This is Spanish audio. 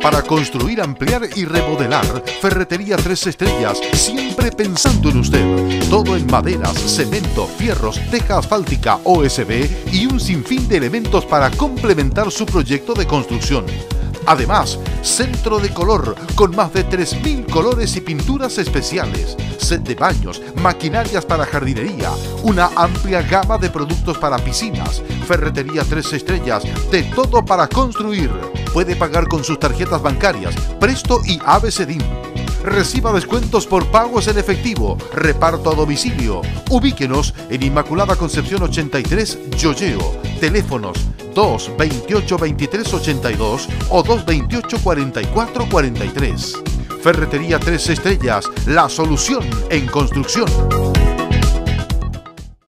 Para construir, ampliar y remodelar, Ferretería 3 Estrellas, siempre pensando en usted. Todo en maderas, cemento, fierros, teja asfáltica, OSB y un sinfín de elementos para complementar su proyecto de construcción. Además, centro de color con más de 3.000 colores y pinturas especiales, set de baños, maquinarias para jardinería, una amplia gama de productos para piscinas. Ferretería 3 Estrellas, de todo para construir. Puede pagar con sus tarjetas bancarias, Presto y ABCDIM. Reciba descuentos por pagos en efectivo, reparto a domicilio. Ubíquenos en Inmaculada Concepción 83, Yoyeo. Teléfonos 228 23 82 o 228 44 43. Ferretería 3 Estrellas, la solución en construcción.